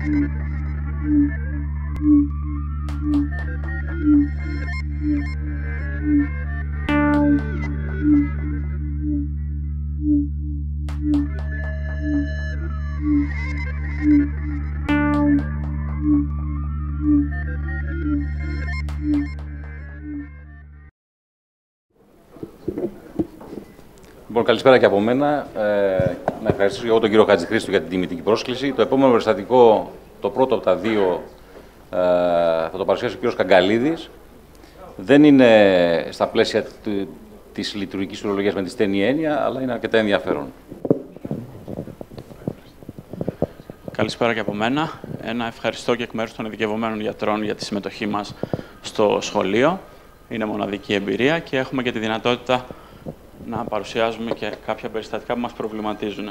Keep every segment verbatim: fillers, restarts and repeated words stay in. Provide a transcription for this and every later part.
Λοιπόν, καλησπέρα και από μένα. Ε, να ευχαριστήσω και εγώ τον κύριο Χατζηχρήστου για την τιμητική πρόσκληση. Το επόμενο περιστατικό, το πρώτο από τα δύο, ε, θα το παρουσιάσει ο κύριος Καγκαλίδης. Δεν είναι στα πλαίσια του, της λειτουργικής ουρολογίας με τη στενή έννοια, αλλά είναι αρκετά ενδιαφέρον. Καλησπέρα και από μένα. Ένα ευχαριστώ και εκ μέρους των ειδικευμένων γιατρών για τη συμμετοχή μας στο σχολείο. Είναι μοναδική εμπειρία και έχουμε και τη δυνατότητα να παρουσιάζουμε και κάποια περιστατικά που μας προβληματίζουν.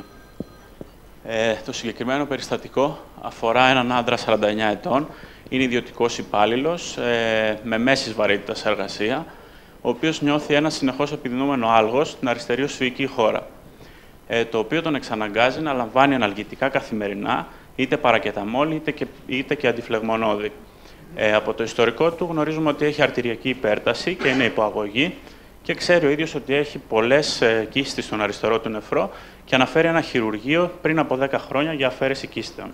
Ε, το συγκεκριμένο περιστατικό αφορά έναν άντρα σαράντα εννιά ετών, είναι ιδιωτικός υπάλληλος, ε, με μέσης βαρύτητας εργασία, ο οποίος νιώθει ένα συνεχώς επιδεινούμενο άλγος στην αριστερή οσφυϊκή χώρα, ε, το οποίο τον εξαναγκάζει να λαμβάνει αναλγητικά καθημερινά, είτε παρακεταμόλη είτε και, είτε και αντιφλεγμονώδη. Ε, από το ιστορικό του γνωρίζουμε ότι έχει αρτηριακή υπέρταση και είναι υποαγωγή, και ξέρει ο ίδιος ότι έχει πολλές ε, κίστες στον αριστερό του νεφρό και αναφέρει ένα χειρουργείο πριν από δέκα χρόνια για αφαίρεση κίστεων.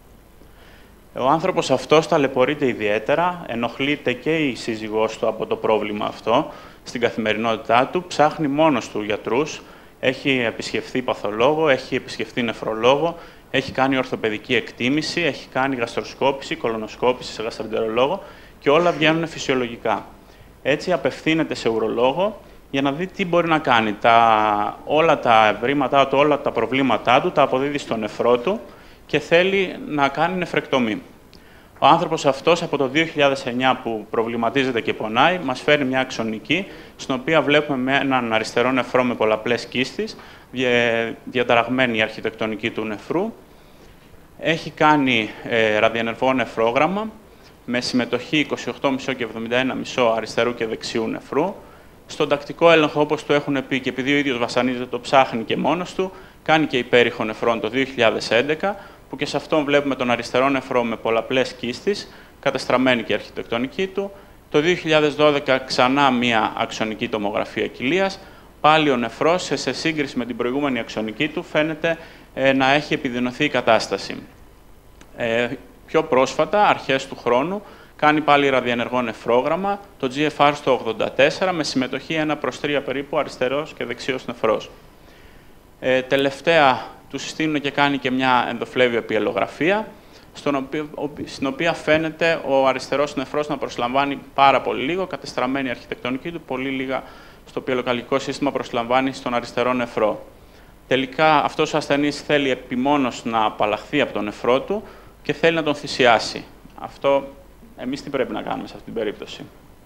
Ο άνθρωπος αυτός ταλαιπωρείται ιδιαίτερα, ενοχλείται και η σύζυγός του από το πρόβλημα αυτό στην καθημερινότητά του, ψάχνει μόνος του γιατρούς, έχει επισκεφθεί παθολόγο, έχει επισκεφθεί νεφρολόγο, έχει κάνει ορθοπαιδική εκτίμηση, έχει κάνει γαστροσκόπηση, κολονοσκόπηση σε γαστρεντερολόγο και όλα βγαίνουν φυσιολογικά. Έτσι απευθύνεται σε ουρολόγο για να δει τι μπορεί να κάνει. Τα, όλα τα ευρήματά του, όλα τα προβλήματά του τα αποδίδει στο νεφρό του και θέλει να κάνει νεφρεκτομή. Ο άνθρωπος αυτός από το δύο χιλιάδες εννιά που προβληματίζεται και πονάει, μας φέρει μια αξονική, στην οποία βλέπουμε με έναν αριστερό νεφρό με πολλαπλές κίστες, διαταραγμένη η αρχιτεκτονική του νεφρού. Έχει κάνει ε, ραδιενεργό νεφρόγραμμα, με συμμετοχή είκοσι οκτώ κόμμα πέντε και εβδομήντα ένα κόμμα πέντε αριστερού και δεξιού νεφρού. Στον τακτικό έλεγχο, όπως του έχουν πει, και επειδή ο ίδιος βασανίζεται, το ψάχνει και μόνος του, κάνει και υπέρηχο νεφρών το δύο χιλιάδες έντεκα, που και σε αυτόν βλέπουμε τον αριστερό νεφρό με πολλαπλές κίστες, κατεστραμμένη και η αρχιτεκτονική του. Το δύο χιλιάδες δώδεκα ξανά μία αξονική τομογραφία κοιλίας. Πάλι ο νεφρός, σε σύγκριση με την προηγούμενη αξονική του, φαίνεται ε, να έχει επιδεινωθεί η κατάσταση. Ε, Πιο πρόσφατα, αρχές του χρόνου, κάνει πάλι ραδιενεργό νεφρόγραμμα, το τζι εφ αρ στο ογδόντα τέσσερα, με συμμετοχή ένα προς τρία περίπου αριστερός και δεξιός νεφρός. Ε, τελευταία, του συστήνουν και κάνει και μια ενδοφλέβιο επιελογραφία, στον οποίο, στην οποία φαίνεται ο αριστερός νεφρός να προσλαμβάνει πάρα πολύ λίγο, κατεστραμμένη η αρχιτεκτονική του, πολύ λίγα στο πιελοκαλλικό σύστημα προσλαμβάνει στον αριστερό νεφρό. Τελικά, αυτός ο ασθενής θέλει επιμόνως να απαλλαχθεί από τον νεφρό του και θέλει να τον θυσιάσει. Αυτό εμείς τι πρέπει να κάνουμε σε αυτή την περίπτωση?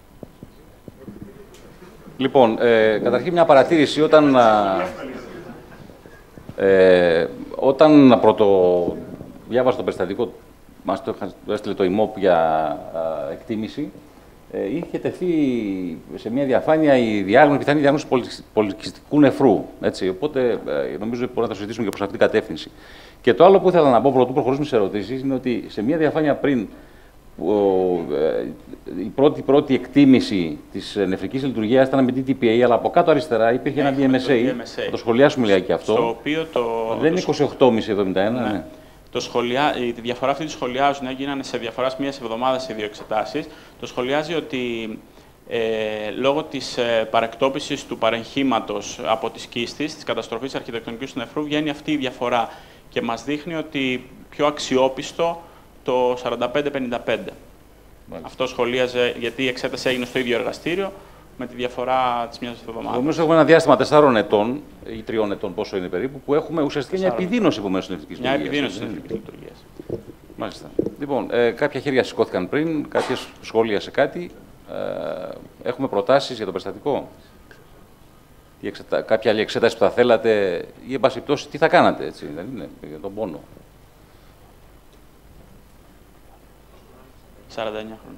Λοιπόν, ε, καταρχήν μια παρατήρηση. Όταν, ε, όταν πρώτο διάβασα το περιστατικό, μας το έστειλε το ΙΜΟΠ για α, εκτίμηση, ε, είχε τεθεί σε μια διαφάνεια η διάγνωση, πιθανή διάγνωση πολυκυστικού νεφρού. Έτσι, οπότε ε, νομίζω ότι μπορούμε να το συζητήσουμε και προς αυτήν την κατεύθυνση. Και το άλλο που ήθελα να πω πρωτού προχωρήσουμε σε ερωτήσεις είναι ότι σε μια διαφάνεια πριν ο, ε, η πρώτη, πρώτη εκτίμηση της νεφρικής λειτουργίας ήταν με ντι τι πι έι, αλλά από κάτω αριστερά υπήρχε ένα ντι εμ ες έι. Θα το σχολιάσουμε λίγα και αυτό. Στο οποίο το, δεν είναι είκοσι οκτώ κόμμα πέντε εβδομήντα ένα. Ναι. Ναι. Το σχολιά, η διαφορά αυτή τη σχολιάζουν, έγιναν σε διαφορά μιας εβδομάδας οι δύο εξετάσεις. Το σχολιάζει ότι ε, λόγω της ε, παρεκτόπισης του παρεγχήματος από τις κίστες, της καταστροφής αρχιτεκτονικής του νεφρού, βγαίνει αυτή η διαφορά και μας δείχνει ότι πιο αξιόπιστο το σαράντα πέντε πενήντα πέντε. Μάλιστα. Αυτό σχολίαζε, γιατί η εξέταση έγινε στο ίδιο εργαστήριο, με τη διαφορά της μιας εβδομάδας. Νομίζω έχουμε ένα διάστημα τεσσάρων ετών ή τριών ετών, πόσο είναι περίπου, που έχουμε ουσιαστικά μια επιδείνωση από μέσω νεφρικής λειτουργίας. Μια επιδείνωση της νεφρικής λειτουργίας. Μάλιστα. Λοιπόν, ε, κάποια χέρια σηκώθηκαν πριν, κάποιες σχόλια σε κάτι. Ε, έχουμε προτάσεις για το περιστατικό. Εξετα... Κάποια άλλη εξέταση που θα θέλατε ή, εν πάση πτώση, τι θα κάνατε, έτσι, δεν είναι, για τον πόνο. σαράντα εννιά χρόνια.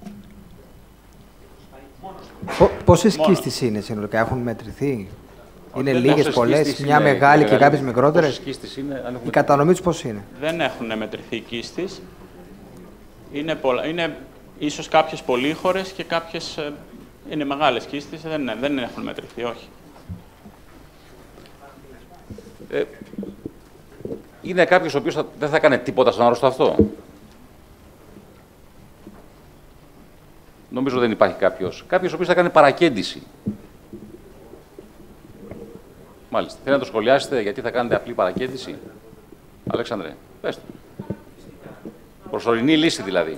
Πόσες κίστες είναι συνολικά, έχουν μετρηθεί? Είναι λίγες, πολλές, μια μεγάλη και κάποιες μικρότερες. Η κατανομή τους πώς είναι? Δεν έχουν μετρηθεί οι κίστες. Είναι, πολλα... είναι ίσως κάποιες πολύχωρες και κάποιες είναι μεγάλες κίστες. Δεν, δεν έχουν μετρηθεί, όχι. Ε, είναι κάποιος ο οποίος θα, δεν θα κάνει τίποτα στον άρρωστο αυτό. Νομίζω δεν υπάρχει κάποιος. Κάποιος ο οποίος θα κάνει παρακέντηση. Μάλιστα. Θέλετε να το σχολιάσετε γιατί θα κάνετε απλή παρακέντηση. Αλέξανδρε, πες το. Προσωρινή λύση δηλαδή.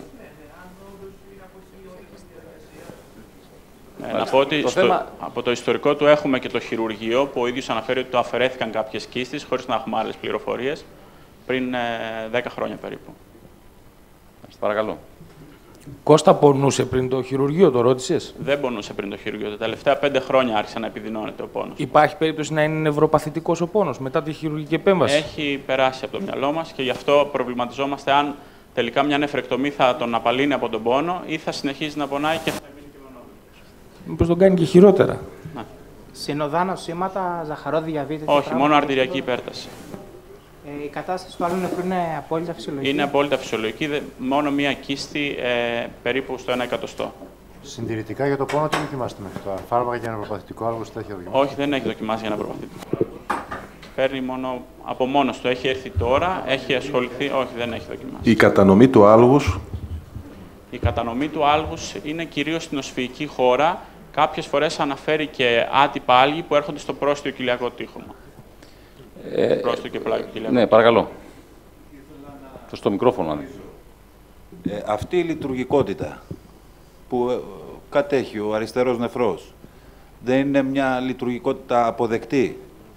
Ε, να πω ότι το στο, θέμα... από το ιστορικό του έχουμε και το χειρουργείο που ο ίδιος αναφέρει ότι το αφαιρέθηκαν κάποιες κίστες χωρίς να έχουμε άλλες πληροφορίες πριν ε, δέκα χρόνια περίπου. Παρακαλώ. Κώστα, πονούσε πριν το χειρουργείο, το ρώτησες? Δεν πονούσε πριν το χειρουργείο. Τα τελευταία πέντε χρόνια άρχισε να επιδεινώνεται ο πόνος. Υπάρχει περίπτωση να είναι νευροπαθητικός ο πόνος μετά τη χειρουργική επέμβαση? Έχει περάσει από το μυαλό μας και γι' αυτό προβληματιζόμαστε αν τελικά μια νεφρεκτομή θα τον απαλύνει από τον πόνο ή θα συνεχίζει να πονάει και θα μείνει και μονόδρομος. Μήπως τον κάνει και χειρότερα? Ναι. Συνοδά νοσήματα, ζαχαρό, διαβήτη? Όχι, μόνο αρτηριακή υπέρταση. Ε, η κατάσταση του άλλου νεφρού είναι απόλυτα φυσιολογική? Είναι απόλυτα φυσιολογική, μόνο μία κίστη ε, περίπου στο ένα εκατοστό. Συντηρητικά για το πόνο τι δοκιμάστε μέχρι τώρα? Φάρμακα για νευροπαθητικό άλγος τα έχει δοκιμάσει? Όχι, δεν έχει δοκιμάσει για νευροπαθητικό. Παίρνει μόνο από μόνος του. Έχει έρθει τώρα, έχει ασχοληθεί. Όχι, δεν έχει δοκιμάσει. Η κατανομή του άλγους? Η κατανομή του άλγους είναι κυρίως στην οσφυϊκή χώρα. Κάποιες φορές αναφέρει και άτυπα άλγη που έρχονται στο πρόστιο κοιλιακό τείχομα. Ε, πρόστιο και πλάγιο κοιλιακό. Ναι, παρακαλώ. Στο μικρόφωνο. Ε, αυτή η λειτουργικότητα που ε, κατέχει ο αριστερός νεφρός δεν είναι μια λειτουργικότητα αποδεκτή?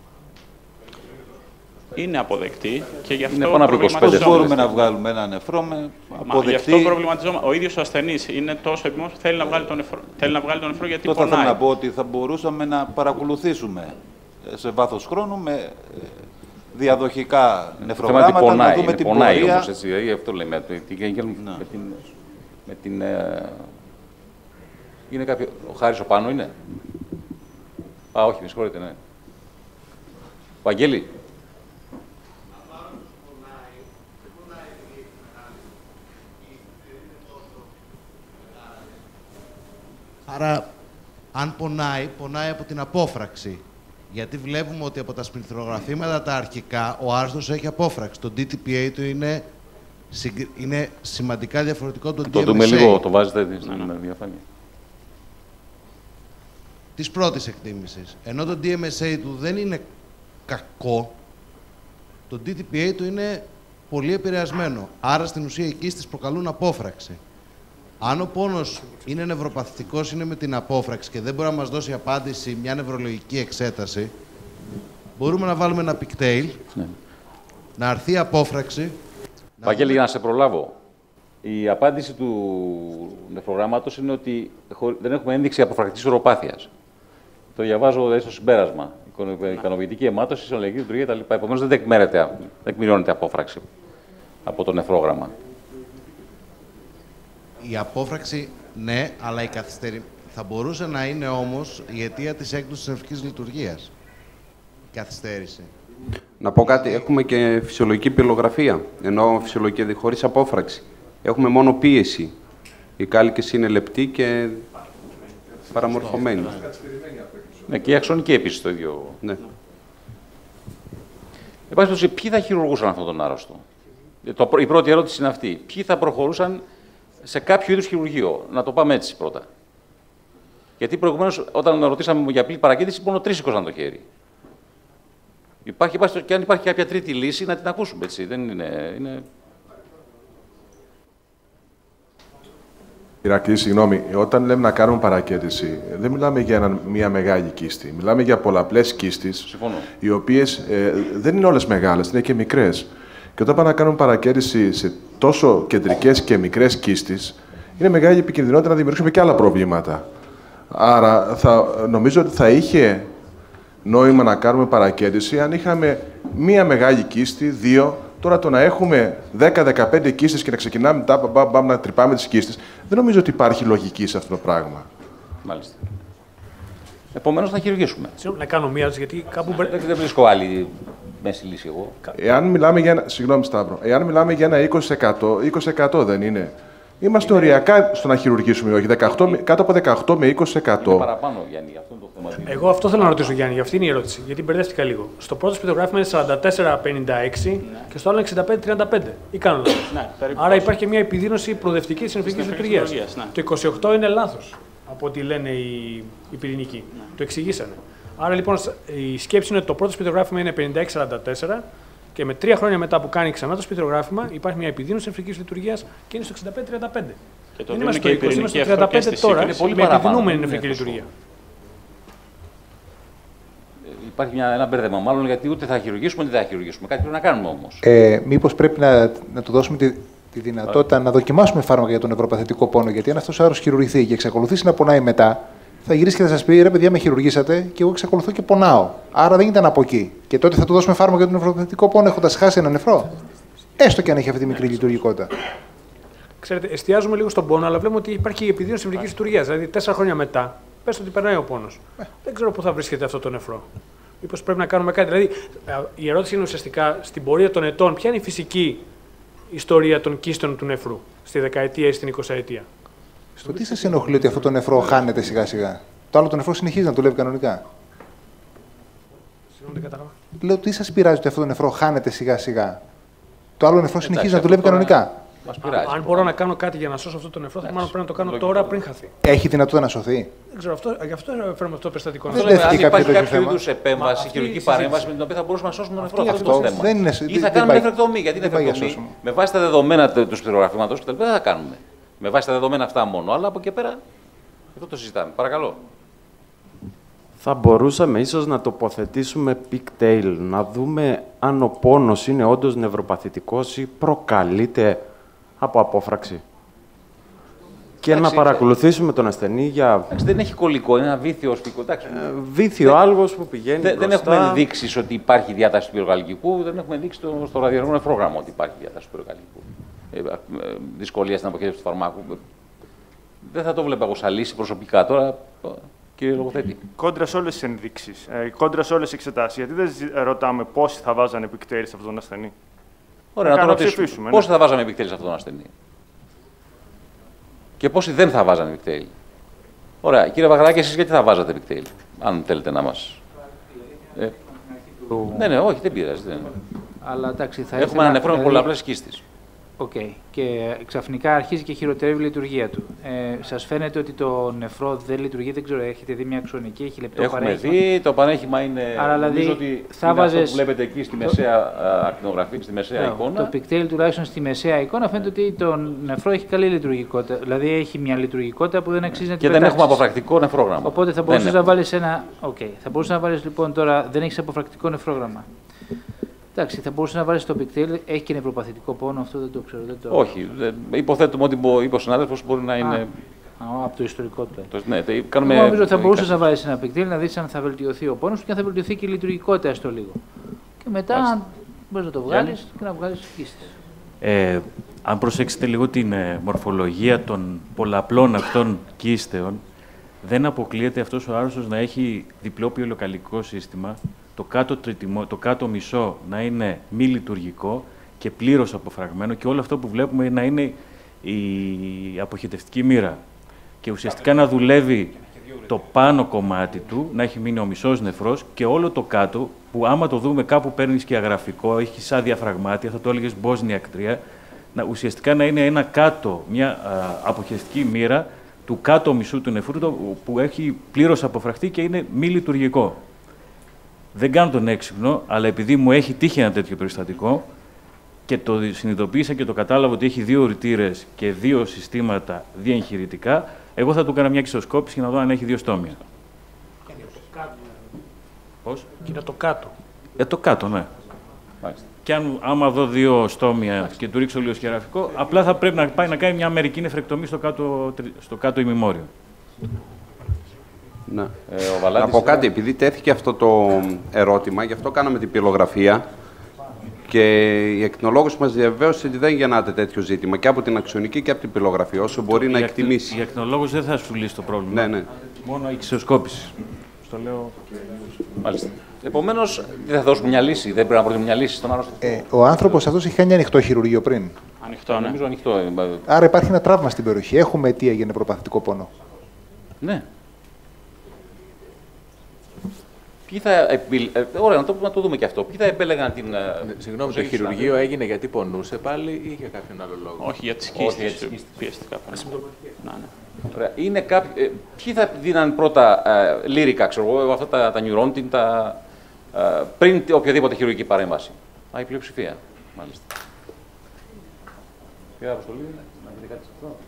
Είναι αποδεκτή και γι' αυτό είναι προβληματιζόμαστε. Πώς μπορούμε να βγάλουμε ένα νεφρό με αποδεκτή? Γι' αυτό προβληματιζόμαστε. Ο ίδιος ο ασθενής είναι τόσο επιμόνος που θέλει να βγάλει τον νεφρό, θέλει να βγάλει τον νεφρό γιατί Τότε πονάει. θα θέλω να πω ότι θα μπορούσαμε να παρακολουθήσουμε σε βάθος χρόνου με διαδοχικά νεφρογράμματα, πονάει, να δούμε είναι, την πονάει πορεία. Όμως, έτσι, δηλαδή αυτό λέμε. Με την, με την, με την ε, είναι κάποιο, ο Χάρης ο πάνω είναι? Α, όχι, με συγχωρείτε, ναι. Βαγγέλη. Άρα, αν πονάει, πονάει από την απόφραξη. Γιατί βλέπουμε ότι από τα σπινθρογραφήματα τα αρχικά ο άρρωστος έχει απόφραξη. Το ντι τι πι έι του είναι, συγκ... είναι σημαντικά διαφορετικό από το ντι εμ ες έι. Το δούμε λίγο, το βάζετε στην ναι. διαφάνεια. Της πρώτης εκτίμησης. Ενώ το ντι εμ ες έι του δεν είναι κακό, το ντι τι πι έι του είναι πολύ επηρεασμένο. Άρα στην ουσία οι κίστες προκαλούν απόφραξη. Αν ο πόνος είναι νευροπαθητικός, είναι με την απόφραξη και δεν μπορεί να μας δώσει απάντηση μια νευρολογική εξέταση, μπορούμε να βάλουμε ένα πικτέιλ, ναι. να αρθεί η απόφραξη. Βαγγέλη, δούμε... για να σε προλάβω. Η απάντηση του νεφρογράμματος είναι ότι δεν έχουμε ένδειξη αποφρακτικής οροπάθειας. Το διαβάζω δηλαδή, στο συμπέρασμα. Η ικανοποιητική αιμάτωση, η συνολική λειτουργία κτλ. Επομένως δεν τεκμηρώνεται απόφραξη από το νεφρόγραμμα. Η απόφραξη, ναι, αλλά η καθυστερη... θα μπορούσε να είναι όμως η αιτία της έκπτωσης της νευρικής λειτουργίας. Η καθυστέρηση. Να πω κάτι, έχουμε και φυσιολογική πυλογραφία, ενώ φυσιολογική χωρίς απόφραξη. Έχουμε μόνο πίεση. Η κάλικες είναι λεπτή και παραμορφωμένη. Ναι, και η αξονική επίσης το ίδιο. Ναι. Εν πάση περιπτώσει, ποιοι θα χειρουργούσαν αυτόν τον άρρωστο? Το, η πρώτη ερώτηση είναι αυτή. Ποιοι θα προχωρούσαν σε κάποιο είδους χειρουργείο? Να το πάμε έτσι πρώτα. Γιατί προηγουμένως, όταν ρωτήσαμε για απλή παρακέντηση, μόνο τρεις σήκωσαν το χέρι. Υπάρχει, και αν υπάρχει κάποια τρίτη λύση, να την ακούσουμε, έτσι. Δεν είναι... είναι... Ηρακλή, συγγνώμη, όταν λέμε να κάνουμε παρακέντηση, δεν μιλάμε για ένα, μια μεγάλη κίστη. Μιλάμε για πολλαπλές κίστες, οι οποίες ε, δεν είναι όλες μεγάλες, είναι και μικρές. Και όταν πάμε να κάνουμε παρακέντηση σε τόσο κεντρικές και μικρές κίστες, είναι μεγάλη επικινδυνότητα να δημιουργήσουμε και άλλα προβλήματα. Άρα, θα, νομίζω ότι θα είχε νόημα να κάνουμε παρακέντηση αν είχαμε μία μεγάλη κίστη, δύο. Τώρα το να έχουμε δέκα με δεκαπέντε κίστες και να ξεκινάμε μετά μπαμ, μπαμ, να τρυπάμε τις κίστες, δεν νομίζω ότι υπάρχει λογική σε αυτό το πράγμα. Μάλιστα. Επομένως θα χειρουργήσουμε. Να κάνω μία, γιατί κάπου. Δεν, δεν βρίσκω άλλη μέση λύση εγώ. Εάν μιλάμε για ένα. Συγγνώμη, Σταύρο. Εάν μιλάμε για ένα είκοσι τοις εκατό, είκοσι τοις εκατό δεν είναι. Είμαστε οριακά στο να χειρουργήσουμε, όχι. δεκαοκτώ, κάτω από δεκαοκτώ με είκοσι τοις εκατό. Είναι παραπάνω, Γιάννη, αυτό είναι το θέμα. Εγώ αυτό θέλω να ρωτήσω, Γιάννη, αυτή είναι η ερώτηση. Γιατί μπερδεύτηκα λίγο. Στο πρώτο σπιτογράφημα είναι σαράντα τέσσερα πενήντα έξι ναι. και στο άλλο είναι εξήντα πέντε τριάντα πέντε. Ή κάνω λάθος. Ναι, άρα υπάρχει και μια επιδείνωση προοδευτική τη συνεφικής λειτουργίας. Ναι. Το είκοσι οκτώ είναι λάθος από ό,τι λένε οι, οι πυρηνικοί. Ναι. Το εξηγήσανε. Άρα λοιπόν η σκέψη είναι ότι το πρώτο σπιτογράφημα είναι πενήντα έξι σαράντα τέσσερα. Και με τρία χρόνια μετά που κάνει ξανά το σπιτρογράφημα, υπάρχει μια επιδείνωση νεφρικής λειτουργίας και είναι στο εξήντα πέντε τριάντα πέντε. Και το δεν είμαστε στο είκοσι, είμαστε στο τριάντα πέντε τώρα, είναι πολύ με επιδεινούμενη νεφρική λειτουργία. Υπάρχει μια, ένα μπέρδεμα, μάλλον γιατί ούτε θα χειρουργήσουμε ούτε δεν θα χειρουργήσουμε. Κάτι πρέπει να κάνουμε όμως. Ε, μήπως πρέπει να, να του δώσουμε τη, τη δυνατότητα να δοκιμάσουμε φάρμακα για τον νευροπαθητικό πόνο. Γιατί αν αυτός ο άρρωστος χειρουργηθεί και εξακολουθήσει να πονάει μετά, θα γυρίσει και θα σας πει: ρε παιδιά, με χειρουργήσατε και εγώ εξακολουθώ και πονάω. Άρα δεν ήταν από εκεί. Και τότε θα του δώσουμε φάρμακα για τον νευροπαθητικό πόνο έχοντας χάσει ένα νεφρό. Έστω και αν έχει αυτή τη μικρή λειτουργικότητα. Ξέρετε, εστιάζουμε λίγο στον πόνο, αλλά βλέπουμε ότι υπάρχει η επιδείνωση νεφρικής λειτουργίας. Δηλαδή, τέσσερα χρόνια μετά, πες ότι περνάει ο πόνος. Ε. Δεν ξέρω πού θα βρίσκεται αυτό το νεφρό. Μήπως πρέπει να κάνουμε κάτι. Δηλαδή, η ερώτηση είναι ουσιαστικά στην πορεία των ετών, ποια είναι η φυσική ιστορία των κίστων του νεφρού, στη δεκαετία ή στην εικοσαετία. Στο τι σας ενοχλεί ότι αυτό το νεφρό χάνεται σιγά σιγά. Το άλλο το νεφρό συνεχίζει να δουλεύει κανονικά. Συγγνώμη, δεν κατάλαβα. Λέω τι σας πειράζει ότι αυτό το νεφρό χάνεται σιγά σιγά. Το άλλο νεφρό συνεχίζει να δουλεύει κανονικά. Μας πειράζει. Αν μπορώ να κάνω κάτι για να σώσω αυτό το νεφρό, θα μάλλον πρέπει να το κάνω τώρα πριν χαθεί. Έχει δυνατότητα να σωθεί. Δεν ξέρω, αυτό, γι' αυτό φέρουμε αυτό το περιστατικό. Δεν λέμε, αν υπάρχει κάποιο είδου επέμβαση, χειρουργική παρέμβαση με την οποία θα μπορούσαμε να σώσουμε το νεφρό. Αυτό, αυτό είναι το θέμα. Είναι, ή θα κάνουμε νεφρεκτομή. Γιατί νεφρεκτομή με βάση τα δεδομένα του σπιτρογραφήματος δεν θα κάνουμε. Με βάση τα δεδομένα αυτά μόνο. Αλλά από εκεί πέρα αυτό το συζητάμε. Παρακαλώ. Θα μπορούσαμε ίσως να τοποθετήσουμε pigtail, να δούμε αν ο πόνος είναι όντως νευροπαθητικός ή προκαλείται από απόφραξη. Και εντάξει, να παρακολουθήσουμε τον ασθενή για... Εντάξει, δεν έχει κολλικό, είναι ένα βήθιο σπικό. Ε, βήθιο δεν... άλγος που πηγαίνει δεν, μπροστά. Δεν έχουμε δείξει ότι υπάρχει διάταση του πυροκαλλικού, δεν έχουμε δείξει στο, στο ραδιενεργό πρόγραμμα ότι υπάρχει διάταση του πυροκαλλικού. Ε, ε, ε, δυσκολία στην αποχέτευση του φαρμάκου. Δεν θα το βλέπω εγώ σαν λύση προσωπικά τώρα. Κύριε Λογοθέτη. Κόντρα σε όλες τις ενδείξεις, ε, κόντρα σε όλες τις εξετάσεις, γιατί δεν ρωτάμε πόσοι θα βάζανε pigtail σε αυτόν τον ασθενή. Ωραία, να, να το ρωτήσουμε. Πόσοι ναι. θα βάζανε pigtail σε αυτόν τον ασθενή. Και πόσοι δεν θα βάζανε pigtail. Ωραία, κύριε Βαγράκη, εσείς γιατί θα βάζατε pigtail, αν θέλετε να μας. Ε, ναι, ναι, όχι, δεν πειράζει. Δεν. Αλλά, εντάξει, θα έχουμε έναν νεφρό με πολλαπλές κίστες. Οκ. Okay. Και ξαφνικά αρχίζει και χειροτερεύει η λειτουργία του. Ε, σας φαίνεται ότι το νεφρό δεν λειτουργεί, δεν ξέρω, έχετε δει μια αξονική, έχει λεπτό Έχουμε παρέχημα. Έχουμε δει, το παρέχημα είναι. Άρα, δηλαδή, νομίζω ότι θα είναι βάζες... αυτό που βλέπετε εκεί στη μεσαία ακτινογραφία, στη μεσαία yeah, εικόνα. Το pigtail τουλάχιστον στη μεσαία εικόνα φαίνεται ότι το νεφρό έχει καλή λειτουργικότητα. Δηλαδή έχει μια λειτουργικότητα που δεν αξίζει να την πετάξεις. Και δεν έχουμε αποφρακτικό νεφρόγραμμα. Οπότε θα μπορούσε να βάλει ένα. Okay. Θα μπορούσε να βάλει λοιπόν τώρα, δεν έχει αποφρακτικό νεφρόγραμμα. Εντάξει, θα μπορούσε να βάλει το pigtail, έχει και νευροπαθητικό πόνο, αυτό δεν το ξέρω. Δεν το... Όχι, δεν, υποθέτουμε ότι είπε ο συνάδελφος μπορεί να είναι. Α, από το ιστορικό του. Το, ναι, το, κάνουμε... Εγώ νομίζω ότι θα μπορούσε να βάλει ένα pigtail, να δει αν θα βελτιωθεί ο πόνος και αν θα βελτιωθεί και η λειτουργικότητα στο λίγο. Και μετά μπορεί να το βγάλει και να βγάλει κίστες. Ε, αν προσέξετε λίγο την ε, μορφολογία των πολλαπλών αυτών κίστεων, δεν αποκλείεται αυτός ο άρρωστος να έχει διπλό πυελοκαλλικό σύστημα, το κάτω, τριτημό, το κάτω μισό να είναι μη λειτουργικό και πλήρως αποφραγμένο και όλο αυτό που βλέπουμε να είναι η αποχετευτική μοίρα. Και ουσιαστικά να δουλεύει το πάνω κομμάτι του, να έχει μείνει ο μισός νεφρός και όλο το κάτω, που άμα το δούμε κάπου παίρνει σκιαγραφικό, έχει σαν διαφραγμάτια, θα το έλεγες Bosniak τρία, να, ουσιαστικά να είναι ένα κάτω, μια α, αποχετευτική μοίρα του κάτω μισού του νεφρού το, που έχει πλήρως αποφραχτεί και είναι μη λειτουργικό. Δεν κάνω τον έξυπνο, αλλά επειδή μου έχει τύχει ένα τέτοιο περιστατικό και το συνειδητοποίησα και το κατάλαβα ότι έχει δύο ρητήρες και δύο συστήματα διεγχειρητικά, εγώ θα του έκανα μια κυστοσκόπηση για να δω αν έχει δύο στόμια. Πώς? Και είναι το κάτω. Ε, το κάτω, ναι. Μάλιστα. Και αν, άμα δω δύο στόμια Μάλιστα. και του ρίξω λίγο σκιαγραφικό, απλά θα πρέπει να πάει να κάνει μια μερική νεφρεκτομή στο κάτω, στο κάτω ημιμόριο. Ναι. Ε, να πω κάτι, επειδή τέθηκε αυτό το ερώτημα, γι' αυτό κάναμε την πυλογραφία και η ακτινολόγος μας διαβεβαίωσε ότι δεν γεννάται τέτοιο ζήτημα και από την αξιονική και από την πυλογραφία, όσο μπορεί η να εκτιμήσει. Η ακτινολόγος δεν θα σου λύσει το πρόβλημα. Ναι, ναι. Μόνο η ξεσκόπηση. Στο λέω. Μάλιστα. Επομένως, δεν θα δώσουμε μια λύση, δεν πρέπει να βρούμε μια λύση στον άρρωστο. Ε, ο άνθρωπος αυτός είχε κάνει ανοιχτό χειρουργείο πριν. Ανοιχτό, ναι. Νομίζω ανοιχτό. Άρα υπάρχει ένα τραύμα στην περιοχή. Έχουμε αιτία για νευροπαθητικό πόνο. Ναι. Ποιοι θα επιλ... ε, ωραία, να το, να το δούμε και αυτό. Ποιοι θα επέλεγαν την. Ναι, συγγνώμη, το χειρουργείο έγινε γιατί πονούσε πάλι ή για κάποιον άλλο λόγο? Όχι, για τις κίστες. Πιέστηκα. Ναι, ναι. Ωραία. Είναι κάποιοι, ε, ποιοι θα δίναν πρώτα ε, λύρικα, ξέρω εγώ, αυτά τα, τα νιουρόντιν, τα, ε, πριν οποιαδήποτε χειρουργική παρέμβαση? Α, η πλειοψηφία. Μάλιστα. Κύριε Αποστολή, να πείτε κάτι σε αυτό?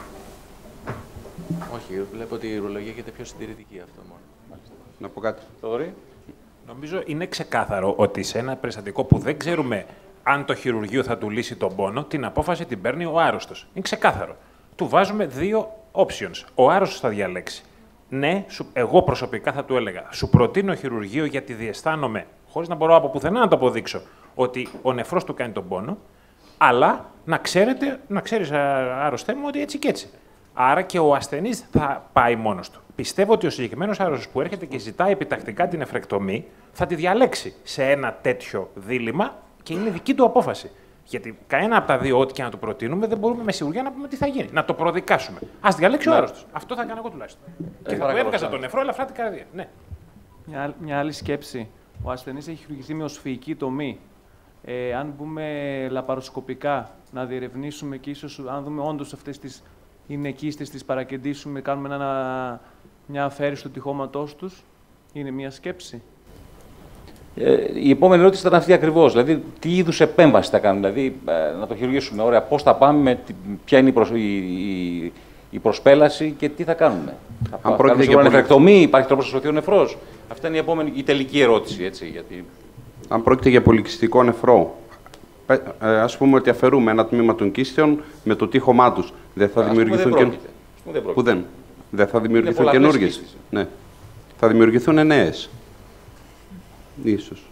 Όχι, βλέπω ότι η ουρολογία γίνεται πιο συντηρητική αυτό μόνο. Μάλιστα. Να πω κάτι. Θοδωρή. Νομίζω είναι ξεκάθαρο ότι σε ένα περιστατικό που δεν ξέρουμε αν το χειρουργείο θα του λύσει τον πόνο, την απόφαση την παίρνει ο άρρωστος. Είναι ξεκάθαρο. Του βάζουμε δύο options. Ο άρρωστος θα διαλέξει. Ναι, σου, εγώ προσωπικά θα του έλεγα. Σου προτείνω χειρουργείο γιατί διαισθάνομαι, χωρίς να μπορώ από πουθενά να το αποδείξω, ότι ο νεφρός του κάνει τον πόνο, αλλά να ξέρετε, να ξέρεις άρρωστέ μου ότι έτσι και έτσι. Άρα και ο ασθενής θα πάει μόνος του. Πιστεύω ότι ο συγκεκριμένος άρρωστος που έρχεται και ζητάει επιτακτικά την νεφρεκτομή θα τη διαλέξει σε ένα τέτοιο δίλημμα και είναι δική του απόφαση. Γιατί κανένα από τα δύο, ό,τι και να του προτείνουμε, δεν μπορούμε με σιγουριά να πούμε τι θα γίνει. Να το προδικάσουμε. Ας διαλέξει ο άρρωστος. Αυτό θα κάνω εγώ τουλάχιστον. Ε, και θα του έβγαζα τον νεφρό, ελαφρά την καρδία. Ναι. Μια, μια άλλη σκέψη. Ο ασθενής έχει χειρουργηθεί με οσφυϊκή τομή. Ε, αν μπούμε λαπαροσκοπικά να διερευνήσουμε και ίσως αν δούμε όντως αυτές τις είναι κίστες, τις παρακεντήσουμε, κάνουμε ένα, μια αφαίρεση του τυχώματός τους, είναι μια σκέψη. Ε, η επόμενη ερώτηση ήταν αυτή ακριβώς. Δηλαδή, τι είδους επέμβαση θα κάνουμε, δηλαδή, ε, να το χειρουργήσουμε. Ωραία, πώς θα πάμε, τι, ποια είναι η, προσ, η, η, η προσπέλαση και τι θα κάνουμε. Θα Αν κάνουμε σίγουρα νεφρεκτομή, υπάρχει τρόπος να σωθεί ο νεφρός. Αυτή είναι η, επόμενη, η τελική ερώτηση. Έτσι, γιατί... Αν πρόκειται για πολυκυστικό νεφρό, ε, ε, ας πούμε ότι αφαιρούμε ένα τμήμα των κίστεων με το τείχομά τους. Δεν θα ας δημιουργηθούν δεν και... δεν Που δεν. Δεν θα δημιουργηθούν καινούργιες. Ναι. Θα δημιουργηθούν νέες. Ίσως.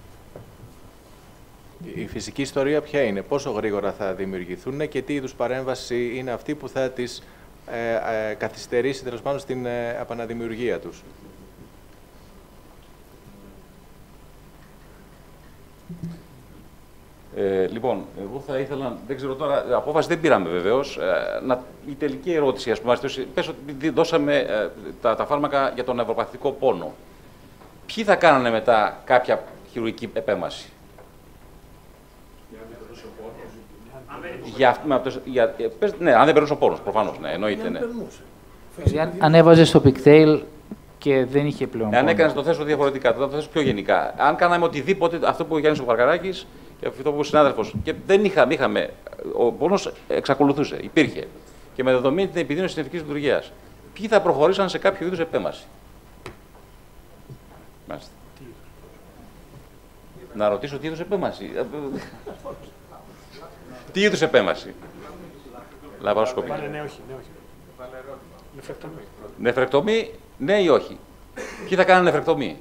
Η φυσική ιστορία ποια είναι, πόσο γρήγορα θα δημιουργηθούν και τι είδους παρέμβαση είναι αυτή που θα τις ε, ε, καθυστερήσει τέλος πάντων στην ε, επαναδημιουργία τους. Ε, λοιπόν, εγώ θα ήθελα, δεν ξέρω τώρα, απόφαση δεν πήραμε βεβαίως. Ε, να, η τελική ερώτηση, ας πούμε, πες ότι δώσαμε ε, τα, τα φάρμακα για τον νευροπαθητικό πόνο. Ποιοι θα κάνανε μετά κάποια χειρουργική επέμβαση? Για, για, πες, ναι, αν δεν περνούσε ο πόνος, προφανώς, ναι, εννοείται. Ναι. Αν, αν έβαζε στο πικτέιλ και δεν είχε πλέον. Αν έκανε το θέσω διαφορετικά, το θέσω πιο γενικά. Αν κάναμε οτιδήποτε, αυτό που ο Γιάννης ο Βαρκαράκης και αυτό που ο συνάδελφος, και δεν είχαμε, είχαμε, ο πόνος εξακολουθούσε, υπήρχε. Και με δεδομένη την επιδείνωση της νευρικής λειτουργίας, ποιοι θα προχωρήσαν σε κάποιο είδους επέμβαση? Μάλιστα. Να ρωτήσω τι είδους επέμβαση. Τι είδους επέμβαση? Λαπαροσκοπική. Ναι, ναι, όχι, ναι, όχι. Νεφρεκτομή. Νεφρεκτομή, ναι ή όχι? Ποιοι θα κάνουν νεφρεκτομή?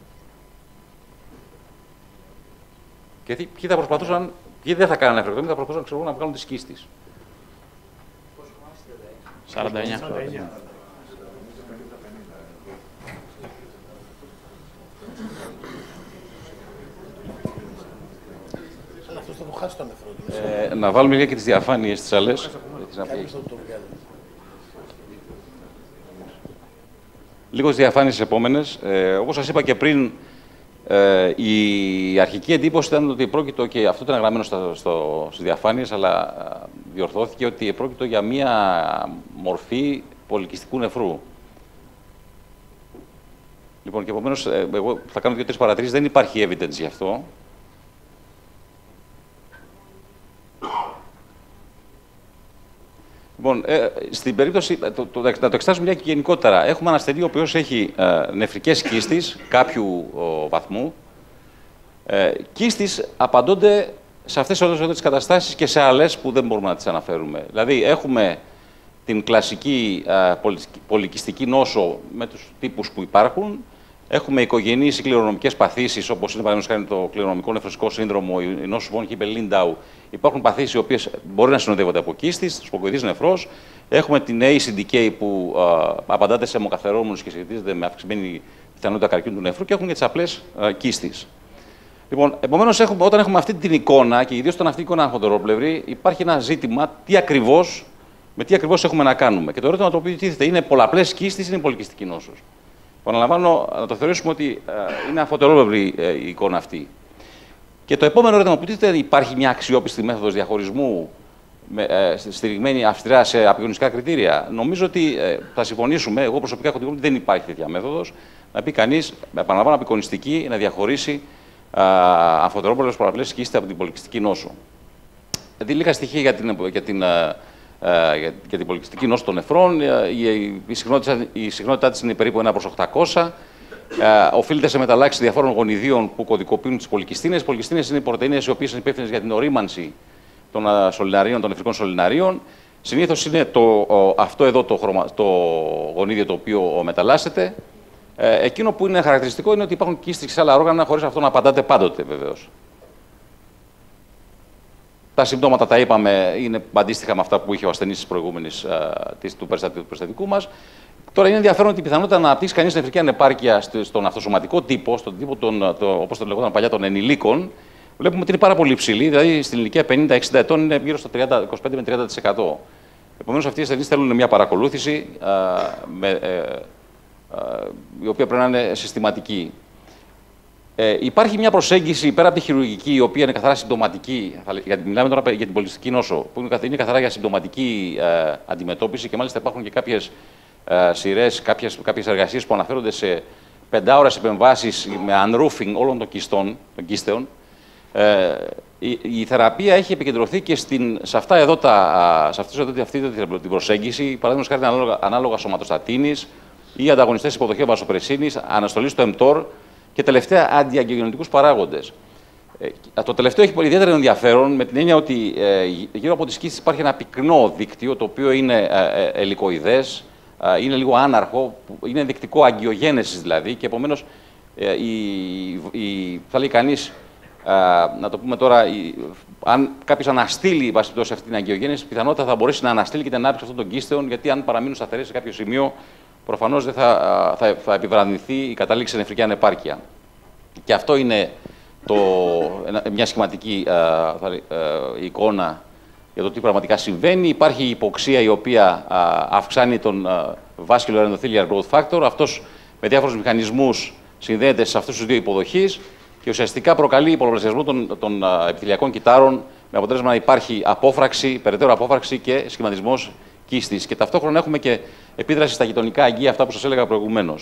Και ποιοι θα προσπαθούσαν, ποιοι δεν θα κάνουν νεφρεκτομή, θα προσπαθούσαν ξέρω, να βγάλουν τις κίστες. σαράντα εννιά. Αυτός θα το χάσει το νεφρό. Ε, να βάλουμε λίγα και τις διαφάνειες τις άλλες. Λίγο τις διαφάνειες επόμενες. Ε, όπως σας είπα και πριν, ε, η αρχική εντύπωση ήταν ότι πρόκειτο, και αυτό ήταν γραμμένο στο, στο, στις διαφάνειες, αλλά διορθώθηκε ότι πρόκειτο για μία μορφή πολυκυστικού νεφρού. Λοιπόν, και επομένως, ε, εγώ θα κάνω δύο-τρεις παρατηρήσεις. Δεν υπάρχει evidence γι' αυτό. Λοιπόν, ε, στην περίπτωση, το, το, να το εξετάσουμε μια και γενικότερα, έχουμε ένα ασθενή ο οποίος έχει ε, νεφρικές κίστες κάποιου ο, βαθμού. Ε, κίστες απαντώνται σε αυτές όλες τις καταστάσεις και σε άλλες που δεν μπορούμε να τις αναφέρουμε. Δηλαδή, έχουμε την κλασική ε, πολυκυστική νόσο με τους τύπους που υπάρχουν. Έχουμε οικογενείς ή κληρονομικές παθήσεις, όπως είναι παραδείγματος χάρη το κληρονομικό νεφροσικό σύνδρομο, η νόσος von Hippel-Lindau. Υπάρχουν παθήσεις οι οποίες μπορεί να συνοδεύονται από κίστης, σποκοειδής νεφρός. Έχουμε την έι σι ντι κέι που α, απαντάται σε αιμοκαθαρρόμενους και σχετίζεται με αυξημένη πιθανότητα καρκίνου του νεφρού και έχουν και τις απλές κίστης. Λοιπόν, επομένως, έχουμε, όταν έχουμε αυτή την εικόνα, και ιδίως όταν αυτή η εικόνα είναι χονδρόπλευρη, υπάρχει ένα ζήτημα τι ακριβώς, με τι ακριβώς έχουμε να κάνουμε. Και το ερώτημα το οποίο τίθεται είναι πολλαπλές κίστης ή είναι πολυκυστική νόσος. Επαναλαμβάνω, να το θεωρήσουμε ότι ε, είναι αφωτερόλευρη ε, η εικόνα αυτή. Και το επόμενο ερώτημα που τίθεται, υπάρχει μια αξιόπιστη μέθοδος διαχωρισμού με, ε, στηριγμένη αυστηρά σε απεικονιστικά κριτήρια. Νομίζω ότι ε, θα συμφωνήσουμε, εγώ προσωπικά έχω την ότι δεν υπάρχει τέτοια μέθοδος, να πει κανείς, επαναλαμβάνω, απεικονιστική, να διαχωρίσει αμφωτερόπλευρες πολλαπλές κίστες από την πολυκυστική νόσο. Δηλαδή, λίγα στοιχεία για την, για την, για, για την πολυκυστική νόσο των νεφρών. Η, η, συχνότητα, η συχνότητά της είναι περίπου ένα προς οκτακόσια. Οφείλεται σε μεταλλάξεις διαφόρων γονιδίων που κωδικοποιούν τις πολυκυστίνες. Οι πολυκυστίνες είναι οι πρωτεΐνες οι οποίες είναι υπεύθυνες για την ορίμανση των σωληναρίων, των νεφρικών σωληναρίων. Συνήθως είναι το, αυτό εδώ το, χρωμα, το γονίδιο το οποίο μεταλλάσσεται. Ε, εκείνο που είναι χαρακτηριστικό είναι ότι υπάρχουν κίστες σε άλλα όργανα, χωρίς αυτό να απαντάτε πάντοτε, βεβαίως. Τα συμπτώματα, τα είπαμε, είναι αντίστοιχα με αυτά που είχε ο ασθενής της προηγούμενης, α, της, του, περιστατικού, του περιστατικού μας. Τώρα, είναι ενδιαφέρον ότι η πιθανότητα να αναπτύξει κανείς νεφρική ανεπάρκεια στον αυτοσωματικό τύπο, στον τύπο των, το, όπως τον λεγόταν παλιά, των ενηλίκων, βλέπουμε ότι είναι πάρα πολύ υψηλή, δηλαδή στην ηλικία πενήντα εξήντα ετών είναι γύρω στο είκοσι πέντε με τριάντα τοις εκατό. Επομένως, αυτοί οι ασθενείς θέλουν μια παρακολούθηση α, με, ε, η οποία πρέπει να είναι συστηματική. Ε, υπάρχει μια προσέγγιση πέρα από τη χειρουργική, η οποία είναι καθαρά συμπτωματική. Γιατί μιλάμε τώρα για την πολυκυστική νόσο, που είναι καθαρά για συμπτωματική ε, αντιμετώπιση και μάλιστα υπάρχουν και κάποιες ε, σειρές, κάποιες, κάποιες εργασίες που αναφέρονται σε πεντάωρες επεμβάσεις με unroofing όλων των, κιστών, των κίστεων. Ε, η, η θεραπεία έχει επικεντρωθεί και στην, σε, αυτά εδώ τα, σε αυτή, αυτή, αυτή την προσέγγιση, παραδείγματος χάρη ανάλογα, ανάλογα σωματοστατίνης ή ανταγωνιστές υποδοχεία βασοπρεσίνης, αναστολή στο εμτόρ και τελευταία αντιαγκιογεννητικούς παράγοντες. Ε, το τελευταίο έχει πολύ ιδιαίτερο ενδιαφέρον με την έννοια ότι ε, γύρω από τις κίστες υπάρχει ένα πυκνό δίκτυο το οποίο είναι ε, ε, ελικοειδές, ε, είναι λίγο άναρχο, είναι ενδεικτικό αγκιογένεσης δηλαδή και επομένως ε, η, η, θα λέει κανείς, ε, να το πούμε τώρα, η, αν κάποιος αναστείλει σε αυτή την αγκιογένεση, πιθανότατα θα μπορέσει να αναστείλει και την ανάπτυξη αυτών των κίστεων, γιατί αν παραμείνουν σταθερές σε κάποιο σημείο, προφανώς δεν θα, θα, θα επιβραδυνθεί η κατάληξη σε νεφρική ανεπάρκεια. Και αυτό είναι το, μια σχηματική α, θα, α, εικόνα για το τι πραγματικά συμβαίνει. Υπάρχει η υποξία η οποία α, αυξάνει τον α, vascular endothelial growth factor. Αυτός με διάφορους μηχανισμούς συνδέεται σε αυτούς τους δύο υποδοχείς και ουσιαστικά προκαλεί πολλαπλασιασμό των, των α, επιθυλιακών κυτάρων με αποτέλεσμα να υπάρχει απόφραξη, περαιτέρω απόφραξη και σχηματισμός κίστης. Και ταυτόχρονα έχουμε και επίδραση στα γειτονικά αγγεία, αυτά που σας έλεγα προηγουμένως.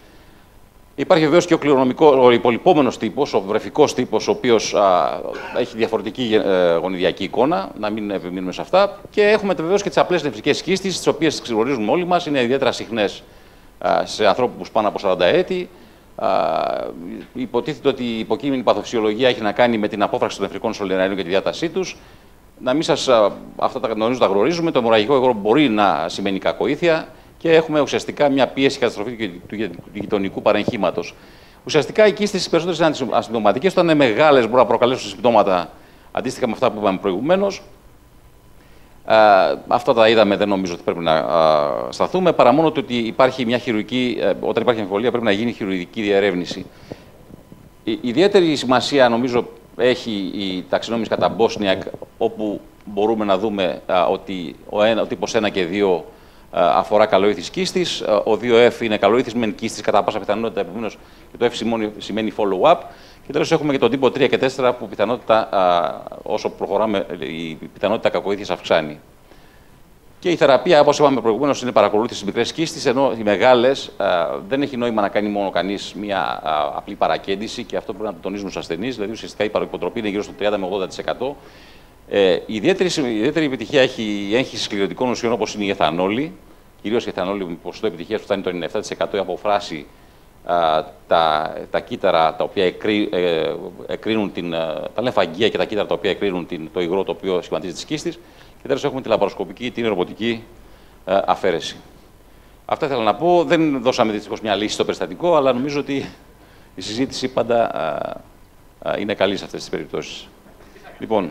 Υπάρχει βεβαίως και ο κληρονομικό, ο υπολοιπόμενος τύπος, ο βρεφικός τύπος, ο οποίος α, έχει διαφορετική ε, γονιδιακή εικόνα, να μην επιμείνουμε σε αυτά. Και έχουμε βεβαίως και τις απλές νεφρικές κίστες, τις οποίες ξεχωρίζουμε όλοι μας, είναι ιδιαίτερα συχνές α, σε ανθρώπους πάνω από σαράντα έτη. Α, υποτίθεται ότι η υποκείμενη παθοφυσιολογία έχει να κάνει με την απόφραξη των νεφρικών σωληναρίων και τη διάτασή τους. Να μην σας, αυτά τα νομίζω τα γνωρίζουμε, το αιμορραγικό υγρό μπορεί να σημαίνει κακοήθεια και έχουμε ουσιαστικά μια πίεση καταστροφή του γειτονικού παρεγχήματος. Ουσιαστικά οι κίστες οι περισσότερες είναι ασυμπτωματικές, όταν είναι μεγάλες μπορούν να προκαλέσουν συμπτώματα αντίστοιχα με αυτά που είπαμε προηγουμένως. Ε, αυτά τα είδαμε, δεν νομίζω ότι πρέπει να α, σταθούμε, παρά μόνο ότι υπάρχει μια χειρουργική, ε, όταν υπάρχει αμφιβολία πρέπει να γίνει χειρουργική διερεύνηση. Η, ιδιαίτερη σημασία νομίζω έχει η ταξινόμηση κατά Μπόσνιακ, όπου μπορούμε να δούμε α, ότι ο, ένα, ο τύπος ένα και δύο α, αφορά καλοήθης κίστης, ο δύο εφ είναι καλοήθης μεν κίστης κατά πάσα πιθανότητα, επομένως και το εφ σημαίνει, σημαίνει follow-up. Και τέλος έχουμε και τον τύπο τρία και τέσσερα που πιθανότητα, α, όσο προχωράμε η πιθανότητα κακοήθειας αυξάνει. Και η θεραπεία, όπως είπαμε προηγουμένως, είναι παρακολούθηση στις μικρές κίστες, ενώ οι μεγάλες α, δεν έχει νόημα να κάνει μόνο κανείς μια α, απλή παρακέντηση και αυτό πρέπει να το τονίζουμε στους ασθενείς, δηλαδή ουσιαστικά η παροϊποτροπή είναι γύρω στο τριάντα με ογδόντα τοις εκατό. Ε, η, ιδιαίτερη, η ιδιαίτερη επιτυχία έχει η έγχυση σκληροτικών ουσιών όπως είναι η εθανόλη, κυρίως η εθανόλη με ποσοστό επιτυχίας που φτάνει το ενενήντα επτά τοις εκατό, η αποφράση α, τα, τα κύτταρα τα οποία εκρί, ε, εκρίνουν την, τα λεμφαγγεία και τα κύτταρα τα οποία εκρίνουν την, το υγρό το οποίο σχηματίζει τις κίστες. Και τέλος έχουμε τη λαπαροσκοπική, την ρομποτική ε, αφαίρεση. Αυτά ήθελα να πω. Δεν δώσαμε δυστυχώς μια λύση στο περιστατικό, αλλά νομίζω ότι η συζήτηση πάντα α, α, είναι καλή σε αυτές τις περιπτώσεις. Λοιπόν,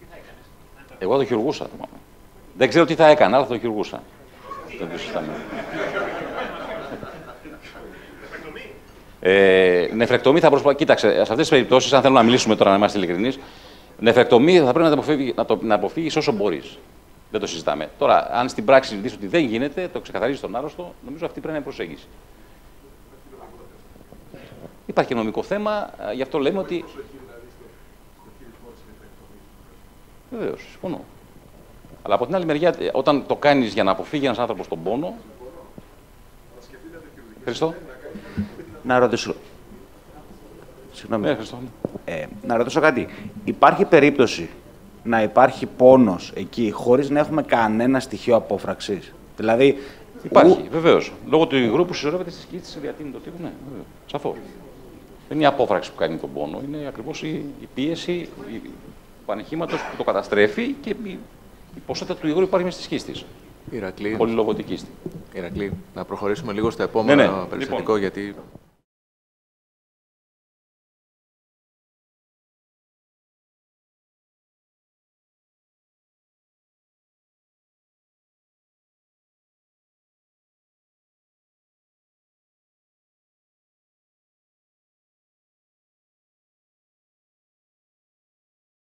εγώ το χειρουργούσα. Δεν ξέρω τι θα έκανα, αλλά θα το χειρουργούσα. Δεν το συζητάμε. Ε, νεφρεκτομή θα προσπαθήσει. Κοίταξε, σε αυτές τις περιπτώσεις, αν θέλουμε να μιλήσουμε τώρα, να είμαστε ειλικρινείς, νεφρεκτομή θα πρέπει να, αποφύγει, να, το, να αποφύγεις όσο μπορείς. Δεν το συζητάμε. Τώρα, αν στην πράξη δεις ότι δεν γίνεται, το ξεκαθαρίζει τον άρρωστο, νομίζω αυτή πρέπει να είναι προσέγγιση. Υπάρχει και νομικό θέμα, γι' αυτό λέμε ότι. Βεβαίως, συμφωνώ. Αλλά από την άλλη μεριά, όταν το κάνεις για να αποφύγει ένας άνθρωπος τον πόνο. Χριστό. Να ρωτήσω. Συγγνώμη. Ναι, Χριστό. Ε, να ρωτήσω κάτι. Υπάρχει περίπτωση να υπάρχει πόνος εκεί χωρίς να έχουμε κανένα στοιχείο απόφραξης? Δηλαδή. Υπάρχει, ου... βεβαίως. Λόγω του υγρού που συσσωρεύεται στη σκήτη της διατείνει το τύπο, ναι, βεβαίως. Σαφώς. Δεν είναι η απόφραξη που κάνει τον πόνο, είναι ακριβώς η, η πίεση του ανεχήματος που το καταστρέφει και η, η ποσότητα του υγρού υπάρχει μέσα στη σκήτη της. Ηρακλή, Πολυλογωτική κίστη. Ηρακλή, να προχωρήσουμε λίγο στο επόμενο ναι, ναι. περιστατικό, Λοιπόν. γιατί